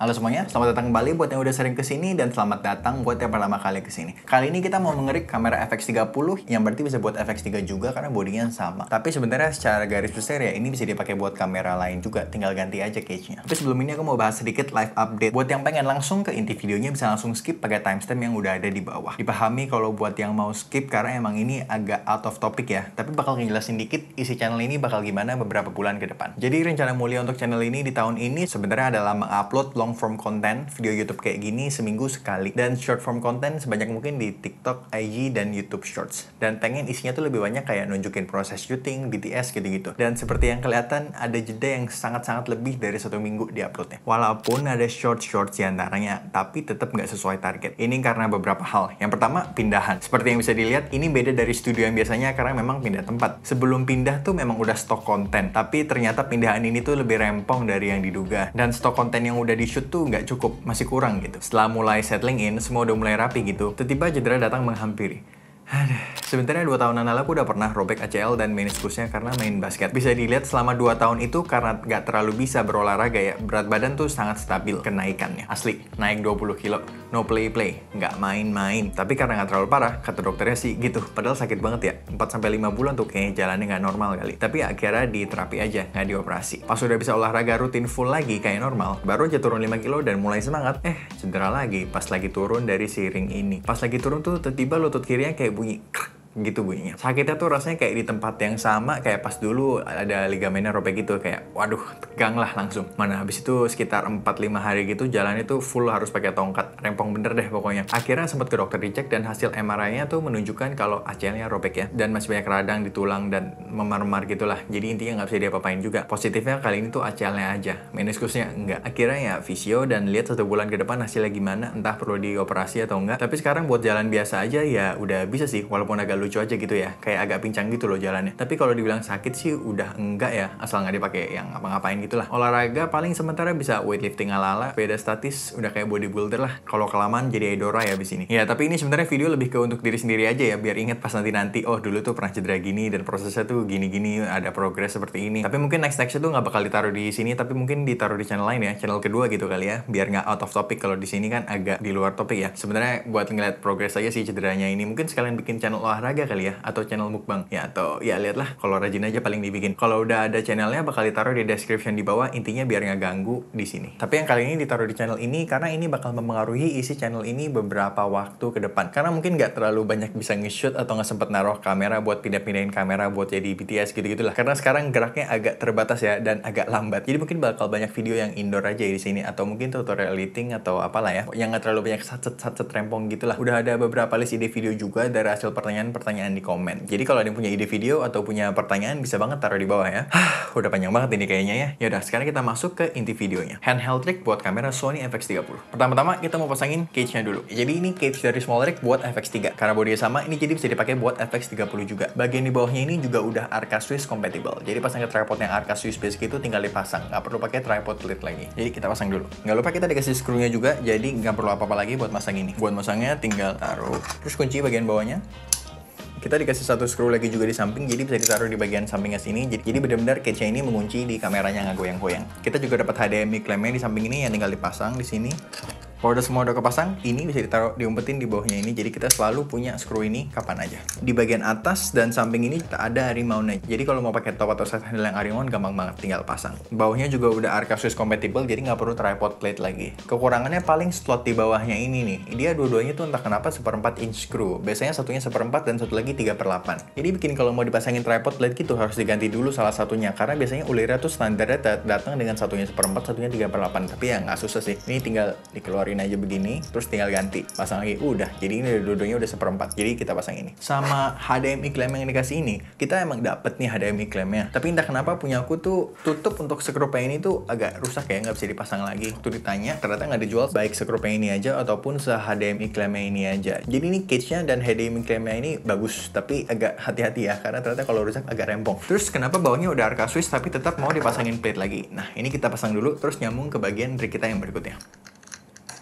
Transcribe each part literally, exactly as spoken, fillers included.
Halo semuanya, selamat datang kembali buat yang udah sering kesini dan selamat datang buat yang pertama kali kesini. Kali ini kita mau mengerik kamera F X tiga puluh yang berarti bisa buat F X tiga juga karena bodinya sama. Tapi sebenarnya secara garis besar ya ini bisa dipakai buat kamera lain juga, tinggal ganti aja case-nya. Tapi sebelum ini aku mau bahas sedikit live update. Buat yang pengen langsung ke inti videonya bisa langsung skip pakai timestamp yang udah ada di bawah. Dipahami kalau buat yang mau skip karena emang ini agak out of topic ya. Tapi bakal ngejelasin dikit isi channel ini bakal gimana beberapa bulan ke depan. Jadi rencana mulia untuk channel ini di tahun ini sebenarnya adalah mengupload long form content video YouTube kayak gini seminggu sekali dan short form content sebanyak mungkin di TikTok, I G dan YouTube Shorts. Dan pengen isinya tuh lebih banyak kayak nunjukin proses syuting, B T S gitu-gitu. Dan seperti yang kelihatan ada jeda yang sangat-sangat lebih dari satu minggu di uploadnya. Walaupun ada short-short diantaranya, tapi tetap nggak sesuai target. Ini karena beberapa hal. Yang pertama pindahan. Seperti yang bisa dilihat ini beda dari studio yang biasanya karena memang pindah tempat. Sebelum pindah tuh memang udah stok konten, tapi ternyata pindahan ini tuh lebih rempong dari yang diduga. Dan stok konten yang udah di shoot tuh nggak cukup, masih kurang gitu. Setelah mulai settling in, semua udah mulai rapi gitu, tiba-tiba cedera datang menghampiri. Aduh. Sebenarnya dua tahunan lalu aku udah pernah robek A C L dan meniskusnya karena main basket. Bisa dilihat selama dua tahun itu karena gak terlalu bisa berolahraga ya, berat badan tuh sangat stabil kenaikannya. Asli, naik dua puluh kilo, no play-play, gak main-main. Tapi karena gak terlalu parah, kata dokternya sih gitu. Padahal sakit banget ya, empat sampai lima bulan tuh kayaknya jalannya gak normal kali. Tapi akhirnya diterapi aja, gak dioperasi. Pas udah bisa olahraga rutin full lagi kayak normal, baru aja turun lima kilo dan mulai semangat. Eh, cedera lagi pas lagi turun dari si ring ini. Pas lagi turun tuh tiba-tiba lutut kirinya kayak bunyi krek gitu bunyinya. Sakitnya tuh rasanya kayak di tempat yang sama kayak pas dulu ada ligamennya robek gitu, kayak waduh tegang lah langsung. Mana habis itu sekitar empat lima hari gitu jalan itu full harus pakai tongkat, rempong bener deh pokoknya. Akhirnya sempat ke dokter dicek dan hasil M R I-nya tuh menunjukkan kalau A C L-nya robek ya, dan masih banyak radang di tulang dan memar-memar gitulah. Jadi intinya nggak bisa diapa-apain juga. Positifnya kali ini tuh A C L-nya aja, meniskusnya enggak. Akhirnya ya visio dan lihat satu bulan ke depan hasilnya gimana, entah perlu dioperasi atau enggak. Tapi sekarang buat jalan biasa aja ya udah bisa sih, walaupun agak lucu aja gitu ya, kayak agak pincang gitu loh jalannya. Tapi kalau dibilang sakit sih udah enggak ya, asal nggak dipakai yang apa-ngapain gitulah. Olahraga paling sementara bisa weightlifting ala-ala, sepeda statis udah kayak bodybuilder lah. Kalau kelamaan jadi Edora ya abis ini. Ya tapi ini sebenarnya video lebih ke untuk diri sendiri aja ya, biar inget pas nanti-nanti oh dulu tuh pernah cedera gini dan prosesnya tuh gini-gini, ada progres seperti ini. Tapi mungkin next-nextnya tuh nggak bakal ditaruh di sini, tapi mungkin ditaruh di channel lain ya, channel kedua gitu kali ya, biar nggak out of topic. Kalau di sini kan agak di luar topik ya. Sebenarnya buat ngeliat progres aja sih cederanya ini. Mungkin sekalian bikin channel olahraga kali ya, atau channel mukbang ya, atau ya lihatlah kalau rajin aja paling dibikin. Kalau udah ada channelnya bakal ditaruh di description di bawah, intinya biar nggak ganggu di sini. Tapi yang kali ini ditaruh di channel ini karena ini bakal mempengaruhi isi channel ini beberapa waktu ke depan. Karena mungkin nggak terlalu banyak bisa nge-shoot atau nggak sempet naruh kamera buat pindah-pindahin kamera buat jadi B T S gitu-gitulah. Karena sekarang geraknya agak terbatas ya dan agak lambat. Jadi mungkin bakal banyak video yang indoor aja di sini, atau mungkin tutorial editing atau apalah ya, yang nggak terlalu banyak sacet-sacet rempong gitulah. Udah ada beberapa list ide video juga dari hasil pertanyaan-pertanyaan di komen. Jadi kalau ada yang punya ide video atau punya pertanyaan bisa banget taruh di bawah ya. Udah panjang banget ini kayaknya ya. Yaudah, sekarang kita masuk ke inti videonya. Handheld trick buat kamera Sony F X tiga puluh. Pertama-tama kita mau pasangin cage-nya dulu. Jadi ini cage dari small rig buat F X tiga. Karena bodinya sama, ini jadi bisa dipakai buat F X tiga puluh juga. Bagian di bawahnya ini juga udah Arca Swiss compatible. Jadi pasang ke tripod yang Arca Swiss basic itu tinggal dipasang. Nggak perlu pakai tripod plate lagi. Jadi kita pasang dulu. Nggak lupa kita dikasih screw-nya juga, jadi nggak perlu apa-apa lagi buat masang ini. Buat masangnya tinggal taruh. Terus kunci bagian bawahnya. Kita dikasih satu screw lagi juga di samping, jadi bisa ditaruh di bagian sampingnya sini. Jadi, jadi benar-benar cage-nya ini mengunci di kameranya nggak goyang-goyang. Kita juga dapat H D M I clamp-nya di samping ini yang tinggal dipasang di sini. Kalau udah semua udah kepasang, ini bisa ditaruh, diumpetin di bawahnya ini. Jadi kita selalu punya screw ini kapan aja. Di bagian atas dan samping ini kita ada harimau-nya. Jadi kalau mau pakai top atau set handle yang harimau gampang banget, tinggal pasang. Bawahnya juga udah Arca Swiss compatible, jadi nggak perlu tripod plate lagi. Kekurangannya paling slot di bawahnya ini nih. Dia dua-duanya tuh entah kenapa seperempat inch screw. Biasanya satunya seperempat dan satu lagi tiga per delapan. Jadi bikin kalau mau dipasangin tripod plate gitu harus diganti dulu salah satunya. Karena biasanya ulirnya tuh standarnya datang dengan satunya seperempat, satunya tiga per delapan. Tapi ya nggak susah sih. Ini tinggal dikeluarin aja begini, terus tinggal ganti, pasang lagi, udah. Jadi ini dua-duanya udah seperempat, jadi kita pasang ini. Sama H D M I clamp yang dikasih ini, kita emang dapet nih H D M I clamp-nya. Tapi entah kenapa punya aku tuh tutup untuk skrup ini tuh agak rusak ya, nggak bisa dipasang lagi. Waktu ditanya, ternyata nggak dijual baik skrup ini aja ataupun se H D M I clamp-nya ini aja. Jadi ini cage-nya dan H D M I clamp-nya ini bagus, tapi agak hati-hati ya, karena ternyata kalau rusak agak rempong. Terus kenapa bawahnya udah Arca Swiss tapi tetap mau dipasangin plate lagi? Nah ini kita pasang dulu, terus nyambung ke bagian rig kita yang berikutnya.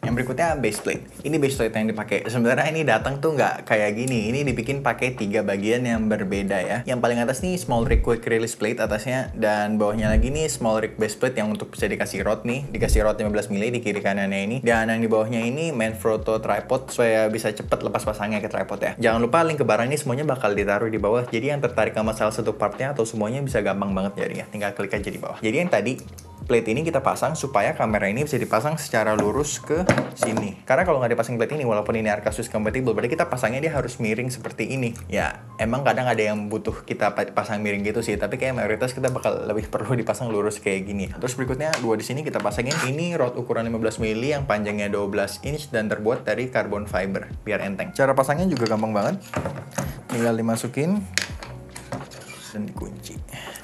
Yang berikutnya base plate. Ini base plate yang dipakai. Sebenarnya ini datang tuh nggak kayak gini. Ini dibikin pakai tiga bagian yang berbeda ya. Yang paling atas nih small rig quick release plate atasnya, dan bawahnya lagi nih small rig base plate yang untuk bisa dikasih rod nih. Dikasih rod lima belas mili di kiri kanannya ini. Dan yang di bawahnya ini Manfrotto tripod supaya bisa cepet lepas pasangnya ke tripod ya. Jangan lupa link ke barang ini semuanya bakal ditaruh di bawah. Jadi yang tertarik sama salah satu partnya atau semuanya bisa gampang banget nyarinya. Tinggal klik aja di bawah. Jadi yang tadi plate ini kita pasang supaya kamera ini bisa dipasang secara lurus ke sini. Karena kalau nggak dipasang plate ini, walaupun ini Arcasus compatible, berarti kita pasangnya dia harus miring seperti ini. Ya, emang kadang ada yang butuh kita pasang miring gitu sih, tapi kayak mayoritas kita bakal lebih perlu dipasang lurus kayak gini. Terus berikutnya dua di sini kita pasangin ini rod ukuran lima belas mili yang panjangnya dua belas inch dan terbuat dari carbon fiber biar enteng. Cara pasangnya juga gampang banget. Tinggal dimasukin dan dikunci.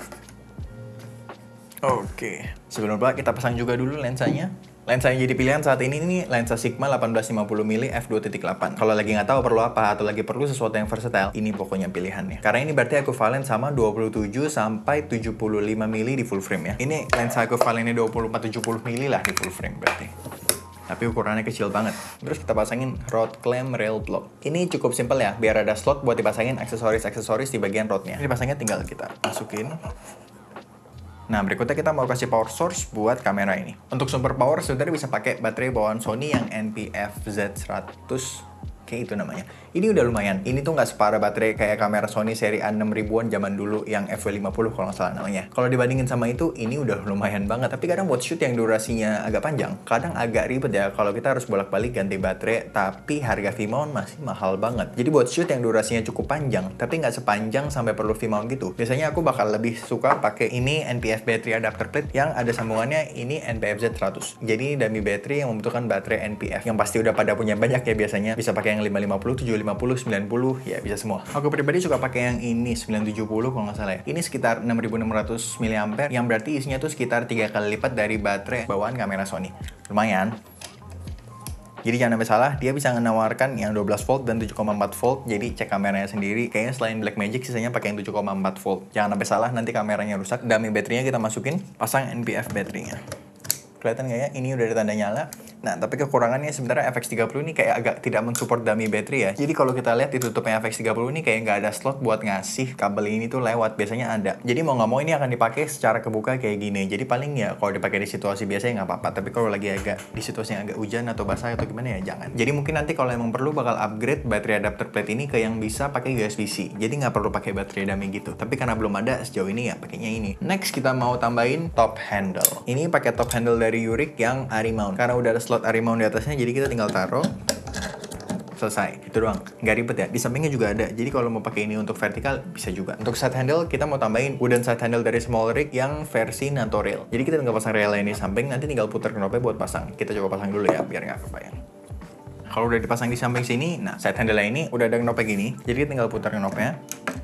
Oke, sebelum lupa kita pasang juga dulu lensanya. Lensa yang jadi pilihan saat ini nih lensa Sigma delapan belas lima puluh mili f dua titik delapan. Kalau lagi nggak tahu perlu apa atau lagi perlu sesuatu yang versatile, ini pokoknya pilihannya. Karena ini berarti ekuvalen sama dua puluh tujuh sampai tujuh puluh lima mili di full frame ya. Ini lensa ekuvalennya dua puluh empat tujuh puluh mili lah di full frame berarti. Tapi ukurannya kecil banget. Terus kita pasangin rod clamp rail block. Ini cukup simpel ya, biar ada slot buat dipasangin aksesoris-aksesoris di bagian rodnya. Ini pasangnya tinggal kita masukin. Nah, berikutnya kita mau kasih power source buat kamera ini. Untuk sumber power, sebenarnya bisa pakai baterai bawaan Sony yang N P F Z seratus. Kayak itu namanya. Ini udah lumayan. Ini tuh nggak separah baterai kayak kamera Sony seri A enam ribuan zaman dulu yang F W lima puluh kalau nggak salah namanya. Kalau dibandingin sama itu, ini udah lumayan banget. Tapi kadang buat shoot yang durasinya agak panjang, kadang agak ribet ya kalau kita harus bolak-balik ganti baterai, tapi harga V-mount masih mahal banget. Jadi buat shoot yang durasinya cukup panjang, tapi nggak sepanjang sampai perlu V-mount gitu, biasanya aku bakal lebih suka pakai ini N P F battery adapter plate yang ada sambungannya ini N P F Z seratus. Jadi dummy battery yang membutuhkan baterai N P F yang pasti udah pada punya banyak ya biasanya. Bisa pakai yang lima lima puluh, tujuh lima puluh, sembilan puluh, ya bisa semua. Aku pribadi suka pakai yang ini sembilan tujuh puluh kalau nggak salah ya. Ini sekitar enam ribu enam ratus mili ampere yang berarti isinya tuh sekitar tiga kali lipat dari baterai bawaan kamera Sony. Lumayan. Jadi jangan sampai salah, dia bisa menawarkan yang dua belas volt dan tujuh koma empat volt. Jadi cek kameranya sendiri. Kayaknya selain Blackmagic sisanya pakai yang tujuh koma empat volt. Jangan sampai salah, nanti kameranya rusak. Dummy baterainya kita masukin, pasang N P F baterainya. Kelihatan nggak ya? Ini udah ada tanda nyala. Nah, tapi kekurangannya sebenarnya F X tiga puluh ini kayak agak tidak mensupport dummy battery ya. Jadi kalau kita lihat di tutupnya F X tiga puluh ini kayak nggak ada slot buat ngasih kabel ini tuh lewat. Biasanya ada. Jadi mau nggak mau ini akan dipakai secara kebuka kayak gini. Jadi paling ya kalau dipakai di situasi biasa ya nggak apa-apa. Tapi kalau lagi agak di situasi yang agak hujan atau basah atau gimana ya jangan. Jadi mungkin nanti kalau emang perlu bakal upgrade baterai adapter plate ini ke yang bisa pakai U S B C. Jadi nggak perlu pakai baterai dummy gitu. Tapi karena belum ada sejauh ini ya pakainya ini. Next kita mau tambahin top handle. Ini pakai top handle dari Yurik yang Ari mount. Karena udah ada slot Ari mount di atasnya, jadi kita tinggal taruh. Selesai, itu doang. Nggak ribet ya. Di sampingnya juga ada. Jadi kalau mau pakai ini untuk vertikal bisa juga. Untuk side handle kita mau tambahin wooden side handle dari Small Rig yang versi NATO rail. Jadi kita tinggal pasang rail ini di samping, nanti tinggal putar knopnya buat pasang. Kita coba pasang dulu ya biar nggak kebayang. Kalau udah dipasang di samping sini, nah side handle ini udah ada knopnya gini. Jadi tinggal putar knopnya.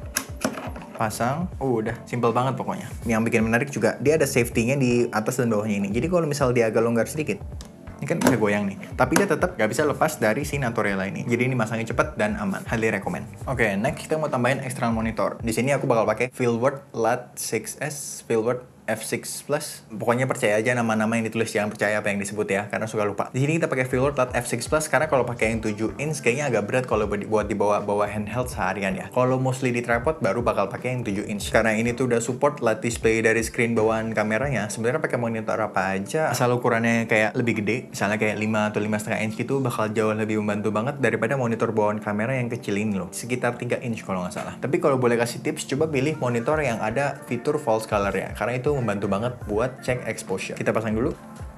Pasang, uh, udah simple banget pokoknya. Yang bikin menarik juga dia ada safety-nya di atas dan bawahnya ini. Jadi kalau misal dia agak longgar sedikit, ini kan bisa goyang nih, tapi dia tetap gak bisa lepas dari si Naturella ini. Jadi ini masangnya cepat dan aman. Highly recommend. Oke, okay, next kita mau tambahin external monitor. Di sini aku bakal pakai Filbert L A T six S, Filbert F six plus. Pokoknya percaya aja nama-nama yang ditulis, jangan percaya apa yang disebut ya, karena suka lupa. Di sini kita pakai Filbert L A T F six plus karena kalau pakai yang tujuh inch kayaknya agak berat kalau buat dibawa-bawa handheld seharian ya. Kalau mostly di tripod baru bakal pakai yang tujuh inch. Karena ini tuh udah support L A T display dari screen bawaan kameranya. Sebenarnya pakai monitor apa aja asal ukurannya kayak lebih gede, misalnya kayak lima atau lima koma lima inch gitu, bakal jauh lebih membantu banget daripada monitor bawaan kamera yang kecil ini loh. Sekitar tiga inch kalau nggak salah. Tapi kalau boleh kasih tips, coba pilih monitor yang ada fitur false color ya, karena itu membantu banget buat cek exposure. Kita pasang dulu.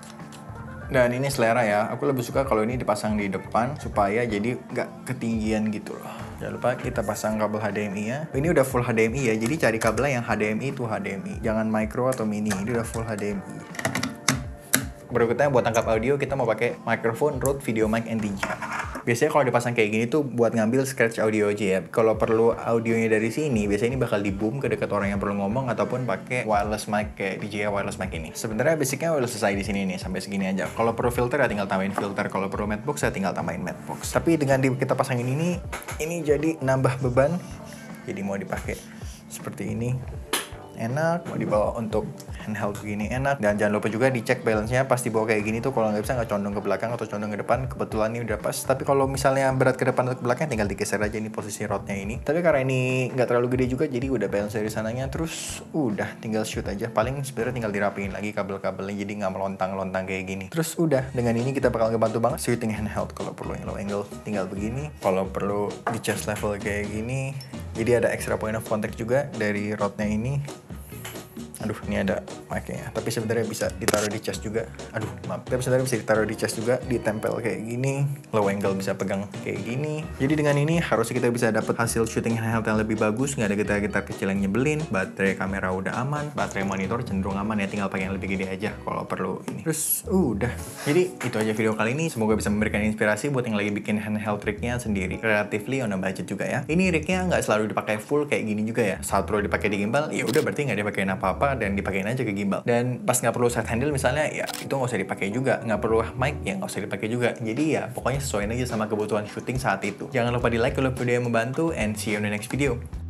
Dan ini selera ya, aku lebih suka kalau ini dipasang di depan supaya jadi nggak ketinggian gitu loh. Jangan lupa kita pasang kabel H D M I ya. Ini udah full H D M I ya, jadi cari kabelnya yang H D M I itu H D M I, jangan micro atau mini. Ini udah full H D M I. Berikutnya buat tangkap audio kita mau pakai microphone Rode VideoMic N T G. Biasanya kalau dipasang kayak gini tuh buat ngambil scratch audio aja ya. Kalau perlu audionya dari sini, biasanya ini bakal di boom ke dekat orang yang perlu ngomong ataupun pakai wireless mic kayak D J I wireless mic ini. Sebenarnya basicnya udah selesai di sini nih, sampai segini aja. Kalau perlu filter ya tinggal tambahin filter, kalau perlu matbox ya tinggal tambahin matbox. Tapi dengan di, kita pasangin ini, ini jadi nambah beban. Jadi mau dipakai seperti ini. enak, mau dibawa untuk handheld begini enak. Dan jangan lupa juga dicek balance-nya, pas dibawa kayak gini tuh kalau nggak bisa nggak condong ke belakang atau condong ke depan. Kebetulan ini udah pas, tapi kalau misalnya berat ke depan atau ke belakang tinggal digeser aja ini posisi rodnya ini. Tapi karena ini nggak terlalu gede juga, jadi udah balance dari sananya, terus udah tinggal shoot aja. Paling sebenarnya tinggal dirapiin lagi kabel-kabelnya jadi nggak melontang-lontang kayak gini. Terus udah, dengan ini kita bakal ngebantu banget shooting handheld. Kalau perlu yang low angle tinggal begini, kalau perlu di chest level kayak gini. Jadi ada extra point of contact juga dari rodnya ini. Aduh, ini ada mic-nya. Tapi sebenarnya bisa ditaruh di chest juga. Aduh, maaf. Tapi sebenarnya bisa ditaruh di chest juga, ditempel kayak gini. Low angle bisa pegang kayak gini. Jadi dengan ini harusnya kita bisa dapat hasil shooting handheld yang lebih bagus. Nggak ada gitar-gitar kecil yang nyebelin. Baterai kamera udah aman. Baterai monitor cenderung aman ya. Tinggal pakai yang lebih gede aja kalau perlu ini. Terus udah. Jadi itu aja video kali ini. Semoga bisa memberikan inspirasi buat yang lagi bikin handheld rignya sendiri. Relatively on a budget juga ya. Ini rignya nggak selalu dipakai full kayak gini juga ya. Saat perlu dipakai di gimbal, ya udah berarti nggak dipakein apa-apa dan dipakein aja ke gimbal. Dan pas nggak perlu side handle misalnya, ya itu nggak usah dipakai juga. Nggak perlu mic, ya nggak usah dipakai juga. Jadi ya pokoknya sesuaiin aja sama kebutuhan syuting saat itu. Jangan lupa di like kalau video yang membantu, and see you in the next video.